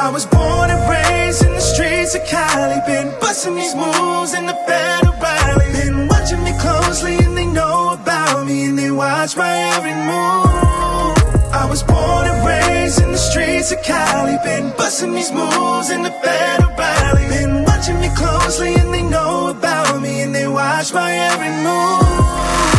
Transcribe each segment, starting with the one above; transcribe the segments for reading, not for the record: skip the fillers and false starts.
I was born and raised in the streets of Cali. Been busting these moves in the federal rally. Been watching me closely and they know about me, and they watch my every move. I was born and raised in the streets of Cali. Been busting these moves in the federal rally. Been watching me closely and they know about me, and they watch my every move.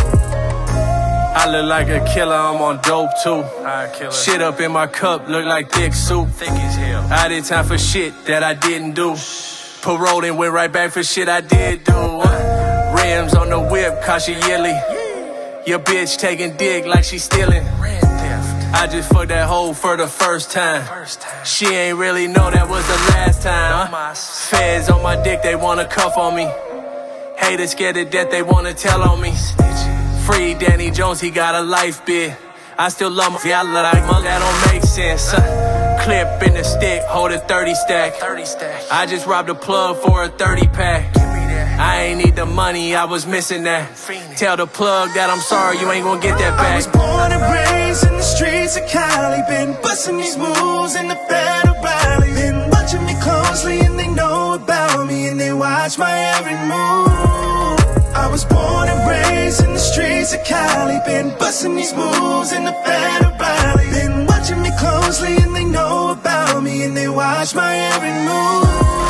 I look like a killer, I'm on dope too. Shit up in my cup, look like thick soup. Thick as hell. I did time for shit that I didn't do. Paroled and went right back for shit I did do. Rims on the whip, cause she yelly. Your bitch taking dick like she stealing. I just fucked that hoe for the first time. She ain't really know that was the last time. Feds on my dick, they wanna cuff on me. Haters scared to death, they wanna tell on me. Free Danny Jones, he got a life bid. I still love him, I look like my, that don't make sense. Clip in the stick, hold a 30 stack. I just robbed a plug for a 30 pack. I ain't need the money, I was missing that. Tell the plug that I'm sorry, you ain't gonna get that back. I was born and raised in the streets of Cali. Been busting these moves in the federal rally. Been watching me closely and they know about me, and they watch my every move. I was born and raised in the streets of Cali. Been busting these moves in the federal rally. Been watching me closely and they know about me, and they watch my every move.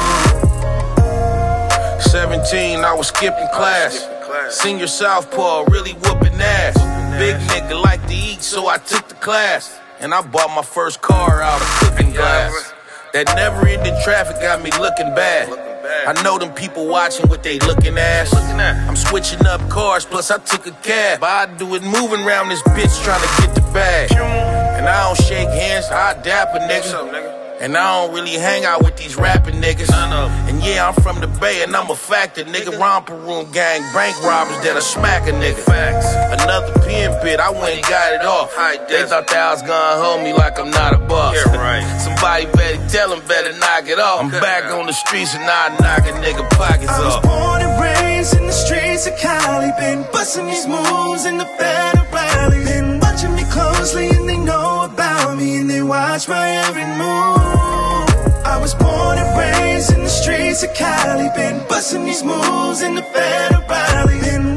17, I was skipping class. Senior southpaw, really whooping ass. Big nigga like to eat, so I took the class. And I bought my first car out of cooking glass. That never-ending traffic got me looking bad. I know them people watching what they looking at. I'm switching up cars, plus I took a cab. All I do is moving around this bitch trying to get the bag. And I don't shake hands, I dap a nigga. And I don't really hang out with these rapping niggas. And yeah, I'm from the Bay and I'm a factor, nigga. Romper room gang, bank robbers that'll smack a nigga. Another pen pit, I went and got it off. They thought that I was gonna hold me like I'm not a boss. Somebody better tell them better knock it off. I'm back on the streets and I knock a nigga pockets off. I was born and raised in the streets of Cali. Been busting these moves in the federal rally. Been watching me closely and they know about me, and they watch my every move. I was born and raised in the streets of Cali. Been busting these moves in the federal rally. Been